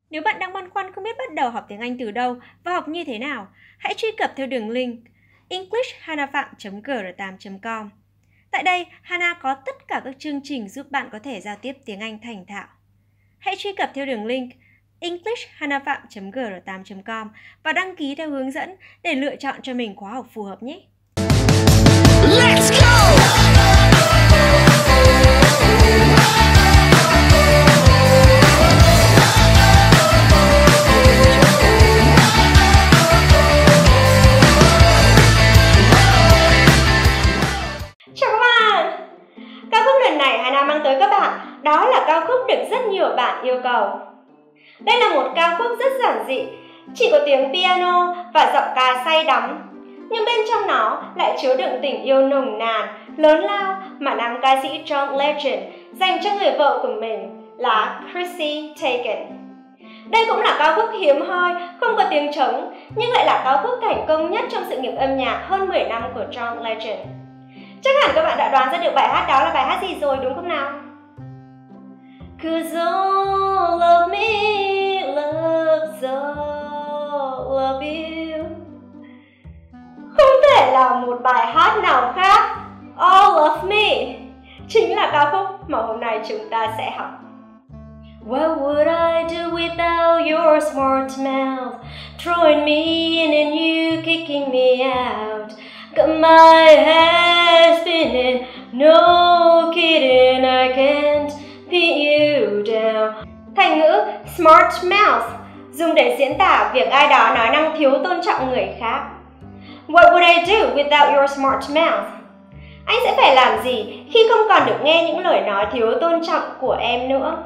Nếu bạn đang băn khoăn không biết bắt đầu học tiếng Anh từ đâu và học như thế nào, hãy truy cập theo đường link englishhanaphamg8.com. Tại đây, Hana có tất cả các chương trình giúp bạn có thể giao tiếp tiếng Anh thành thạo. Hãy truy cập theo đường link englishhanaphamg8.com và đăng ký theo hướng dẫn để lựa chọn cho mình khóa học phù hợp nhé. Let's go! Chào các bạn! Ca khúc lần này Hana mang tới các bạn đó là ca khúc được rất nhiều bạn yêu cầu. Đây là một ca khúc rất giản dị, chỉ có tiếng piano và giọng ca say đắm, nhưng bên trong nó lại chứa đựng tình yêu nồng nàn, lớn lao mà nam ca sĩ John Legend dành cho người vợ của mình là Chrissy Teigen. Đây cũng là ca khúc hiếm hoi, không có tiếng trống, nhưng lại là ca khúc thành công nhất trong sự nghiệp âm nhạc hơn 10 năm của John Legend. Chắc hẳn các bạn đã đoán ra được bài hát đó là bài hát gì rồi, đúng không nào? 'Cause all of me loves all of you. Không thể là một bài hát nào khác, All of Me chính là ca khúc mà hôm nay chúng ta sẽ học. What would I do without your smart mouth, throwing me in and you kicking me out? Got my head spinning, no kidding, I can't pin you down. Thành ngữ smart mouth dùng để diễn tả việc ai đó nói năng thiếu tôn trọng người khác. What would I do without your smart mouth? Anh sẽ phải làm gì khi không còn được nghe những lời nói thiếu tôn trọng của em nữa?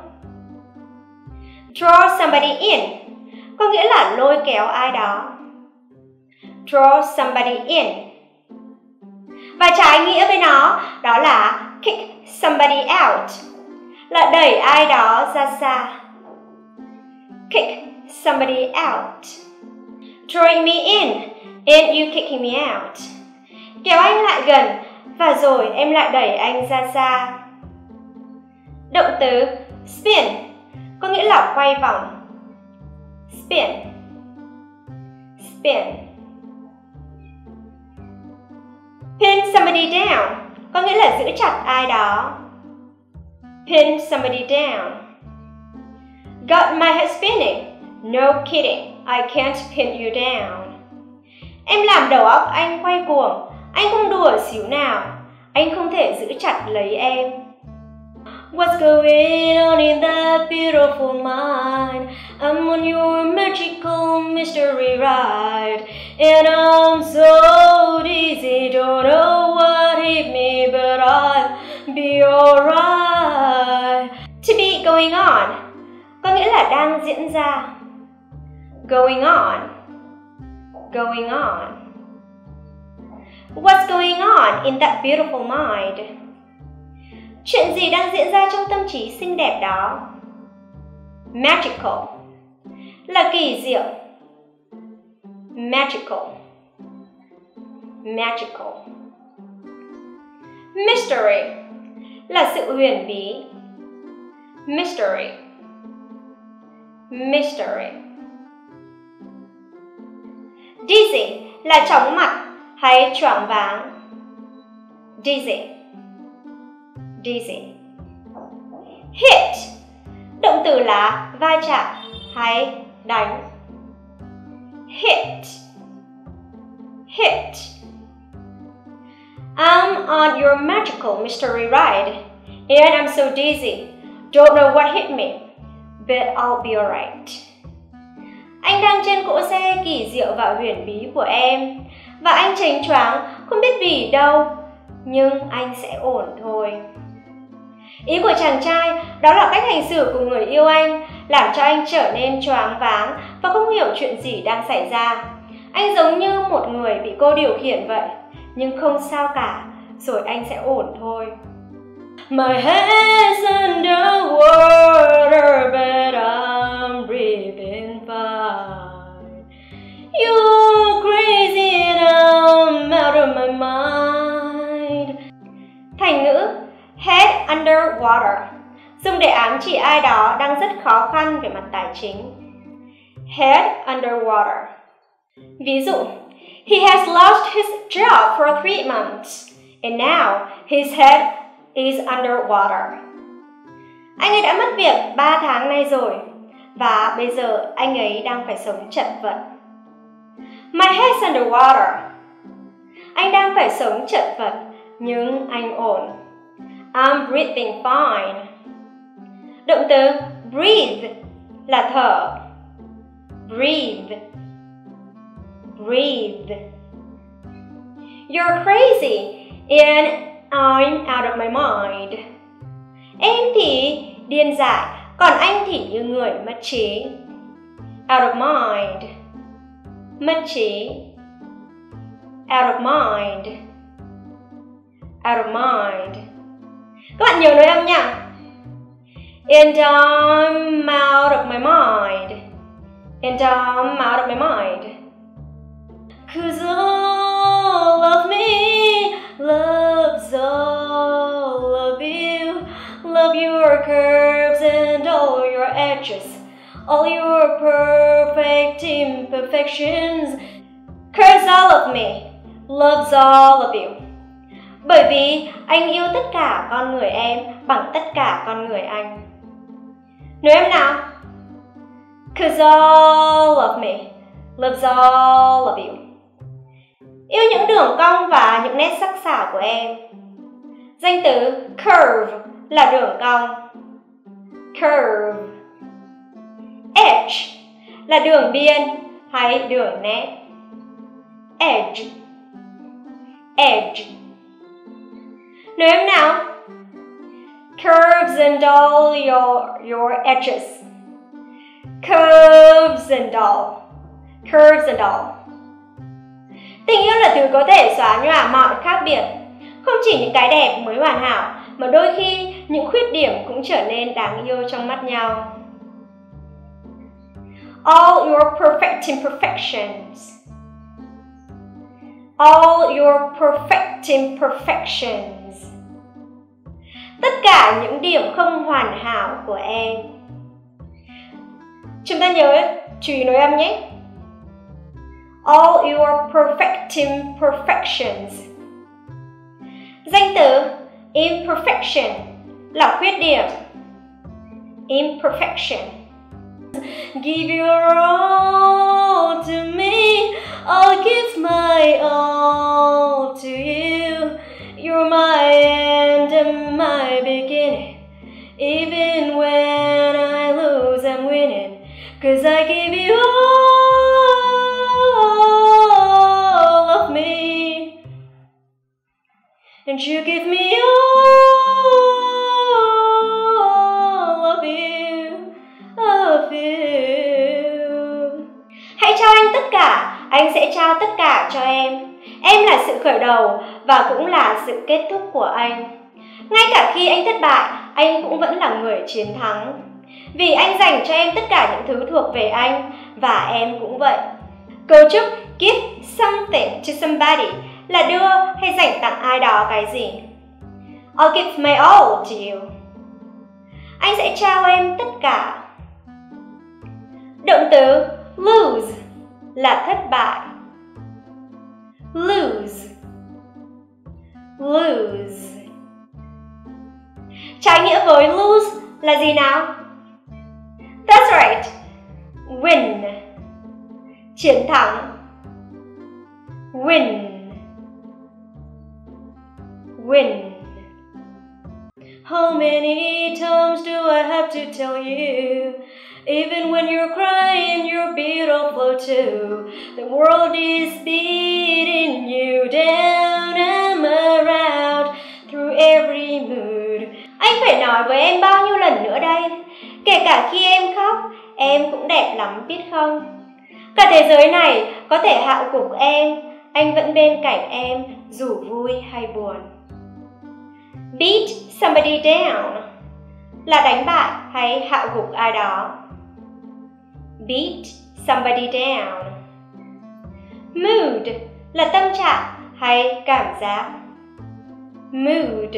Draw somebody in có nghĩa là lôi kéo ai đó. Draw somebody in. Và trái nghĩa với nó đó là kick somebody out, là đẩy ai đó ra xa. Kick somebody out. Drawing me in and you kicking me out. Kéo anh lại gần và rồi em lại đẩy anh ra xa. Động từ spin có nghĩa là quay vòng. Spin. Spin. Pin somebody down có nghĩa là giữ chặt ai đó. Pin somebody down. Got my head spinning. No kidding, I can't pin you down. Em làm đầu óc anh quay cuồng, anh không đùa xíu nào, anh không thể giữ chặt lấy em. What's going on in that beautiful mind? I'm on your magical mystery ride, and I'm so dizzy, don't know what hit me, but I'll be alright. To be going on có nghĩa là đang diễn ra. Going on. Going on. What's going on in that beautiful mind? Chuyện gì đang diễn ra trong tâm trí xinh đẹp đó? Magical là kỳ diệu. Magical. Magical. Mystery là sự huyền bí. Mystery. Mystery. Dizzy là chóng mặt hay choáng váng. Dizzy. Dizzy. Hit động từ là va chạm hay đánh. Hit. Hit. I'm on your magical mystery ride and I'm so dizzy, don't know what hit me, but I'll be alright. Anh đang trên cỗ xe kỳ diệu và huyền bí của em, và anh chềnh choáng không biết vì đâu, nhưng anh sẽ ổn thôi. Ý của chàng trai đó là cách hành xử của người yêu anh làm cho anh trở nên choáng váng và không hiểu chuyện gì đang xảy ra. Anh giống như một người bị cô điều khiển vậy, nhưng không sao cả, rồi anh sẽ ổn thôi. My head's underwater, but I'm breathing fine. You're crazy and I'm out of my mind. Thành ngữ head underwater dùng để ám chỉ ai đó đang rất khó khăn về mặt tài chính. head underwater. Ví dụ, he has lost his job for 3 months, and now his head is underwater. Anh ấy đã mất việc 3 tháng nay rồi, và bây giờ anh ấy đang phải sống chật vật. My head's underwater. Anh đang phải sống chật vật, nhưng anh ổn. I'm breathing fine. Động từ breathe là thở. Breathe. Breathe. You're crazy and I'm out of my mind. Em thì điên dại, còn anh thì như người mất trí. Out of mind. Mất trí. Out of mind. Out of mind. Các bạn nhớ nói âm nha. And I'm out of my mind. And I'm out of my mind. 'Cause all of me loves all of you. Love your curves and all your edges. All your perfect imperfections. Curves all of me. Loves all of you. Bởi vì anh yêu tất cả con người em bằng tất cả con người anh. Nói em nào. 'Cause all of me loves all of you. Yêu những đường cong và những nét sắc sảo của em. Danh từ curve là đường cong. Curve. Edge là đường biên hay đường nét. Edge. Edge. Nói em nào. Curves and all your edges. Curves and all. Curves and all. Tình yêu là thứ có thể xóa nhòa mọi khác biệt. Không chỉ những cái đẹp mới hoàn hảo, mà đôi khi những khuyết điểm cũng trở nên đáng yêu trong mắt nhau. All your perfect imperfections. All your perfect imperfections. Tất cả những điểm không hoàn hảo của em. Chúng ta nhớ chú ý nói âm nhé. All your perfect imperfections. Danh từ imperfection là khuyết điểm. Imperfection. Give your all to me, I'll give my all to you. You're my end and my beginning. Even when I lose, I'm winning. 'Cause I give you all of me, and you give me all of you, of you. Hãy trao anh tất cả, anh sẽ trao tất cả cho em. Em là sự khởi đầu và cũng là sự kết thúc của anh. Ngay cả khi anh thất bại, anh cũng vẫn là người chiến thắng. Vì anh dành cho em tất cả những thứ thuộc về anh, và em cũng vậy. Cấu trúc give something to somebody là đưa hay dành tặng ai đó cái gì. I'll give my all to you. Anh sẽ trao em tất cả. Động từ lose là thất bại. Lose. Lose. Trái nghĩa với lose là gì nào? That's right. Win. Chiến thắng. Win. Win. How many times do I have to tell you? Even when you're crying, your beat will flow too. The world is beating you down and around through every mood. Anh phải nói với em bao nhiêu lần nữa đây? Kể cả khi em khóc, em cũng đẹp lắm biết không? Cả thế giới này có thể hạ gục em, anh vẫn bên cạnh em dù vui hay buồn. Beat somebody down là đánh bại hay hạ gục ai đó. Beat somebody down. Mood là tâm trạng hay cảm giác. Mood.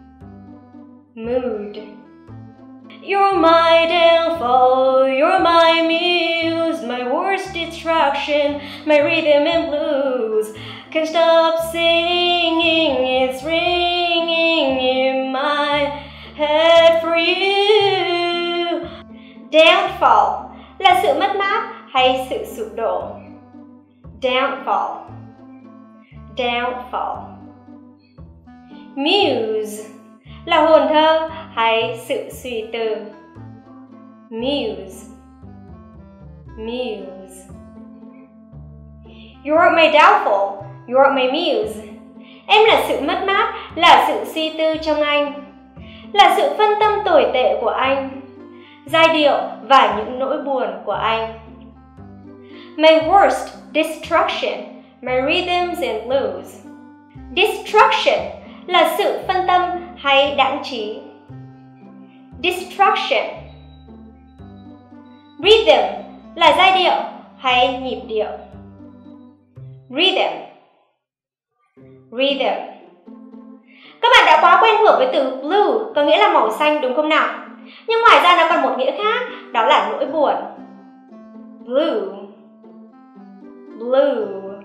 Mood. You're my downfall, you're my muse, my destruction, my rhythm and blues. Can't stop singing, it's ringing in my head for you. Downfall là sự mất mát hay sự sụp đổ. Downfall. Downfall. Muse là hồn thơ hay sự suy tư. Muse. Muse. You're my downfall, you're my muse. Em là sự mất mát, là sự suy tư trong anh, là sự phân tâm tồi tệ của anh, giai điệu và những nỗi buồn của anh. My worst destruction, my rhythms and blues. Destruction là sự phân tâm hay đãng trí. Destruction. Rhythm là giai điệu hay nhịp điệu. Rhythm. Rhythm. Các bạn đã quá quen thuộc với từ blue, có nghĩa là màu xanh đúng không nào? Nhưng ngoài ra nó còn một nghĩa khác, đó là nỗi buồn. Blue. Blue.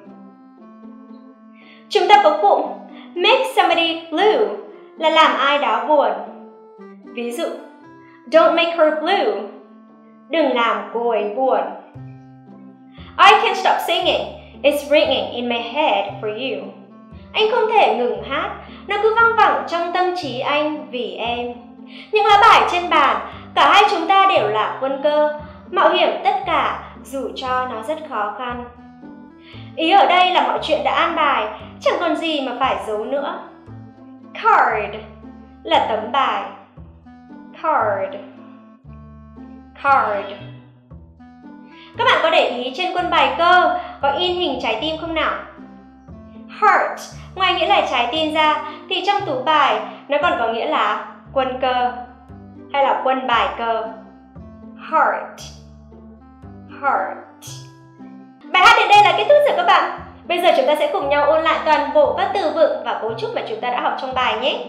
Chúng ta có cụm make somebody blue là làm ai đó buồn. Ví dụ, don't make her blue. Đừng làm cô ấy buồn. I can't stop singing. It's ringing in my head for you. Anh không thể ngừng hát, nó cứ văng vẳng trong tâm trí anh vì em. Những lá bài trên bàn, cả hai chúng ta đều là quân cơ, mạo hiểm tất cả dù cho nó rất khó khăn. Ý ở đây là mọi chuyện đã an bài, chẳng còn gì mà phải giấu nữa. Card là tấm bài. Card. Card. Các bạn có để ý trên quân bài cơ có in hình trái tim không nào? Heart, ngoài nghĩa là trái tim ra thì trong tú bài nó còn có nghĩa là quân cơ hay là quân bài cơ. Heart. Heart. Bài hát đến đây là kết thúc rồi các bạn. Bây giờ chúng ta sẽ cùng nhau ôn lại toàn bộ các từ vựng và cấu trúc mà chúng ta đã học trong bài nhé.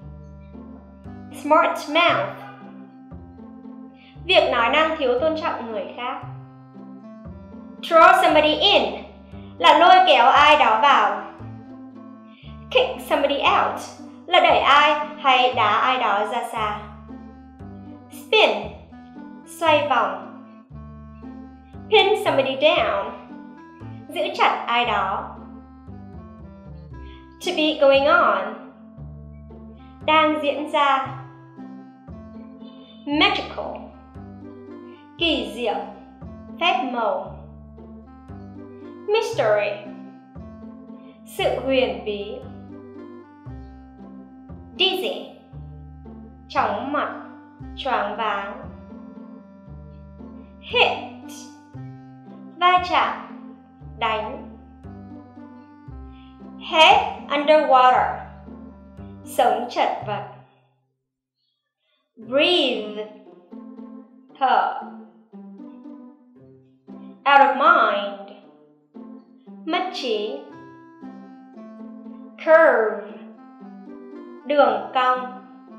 Smart mouth. Việc nói năng thiếu tôn trọng người khác. Throw somebody in là lôi kéo ai đó vào. Kick somebody out là đẩy ai hay đá ai đó ra xa. Spin, xoay vòng. Pin somebody down, giữ chặt ai đó. To be going on, đang diễn ra. Magical, kỳ diệu, phép màu. Mystery, sự huyền bí. Dizzy, chóng mặt, choáng váng. Hit, va chạm, đánh. Head underwater, sống chật vật. Breathe, thở. Out of mind, mất trí. Curve, đường cong.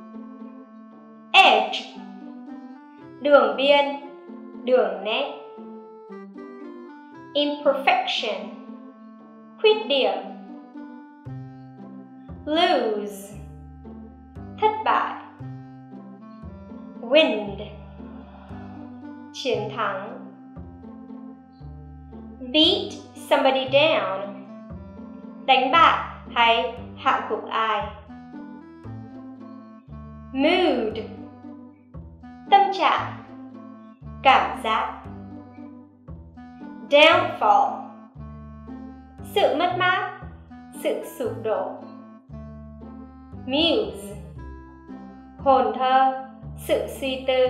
Edge, đường biên, đường nét. Imperfection, khuyết điểm. Lose, thất bại. Win, chiến thắng. Beat somebody down, đánh bại hay hạ gục ai. Mood, tâm trạng, cảm giác. Downfall, sự mất mát, sự sụp đổ. Muse, hồn thơ, sự suy tư.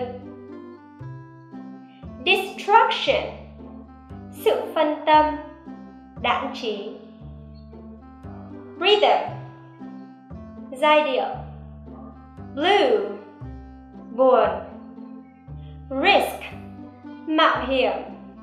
Destruction, sự phân tâm, đãng trí. Rhythm, giai điệu. Blue, buồn. Risk, mạo hiểm.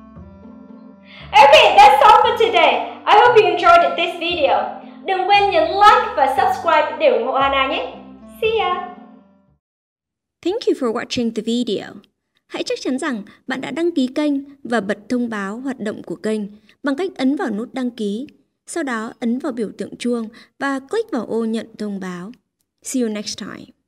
Okay, that's all for today. I hope you enjoyed this video. Đừng quên nhấn like và subscribe để ủng hộ Hana nhé. See ya! Thank you for watching the video. Hãy chắc chắn rằng bạn đã đăng ký kênh và bật thông báo hoạt động của kênh bằng cách ấn vào nút đăng ký. Sau đó ấn vào biểu tượng chuông và click vào ô nhận thông báo. See you next time.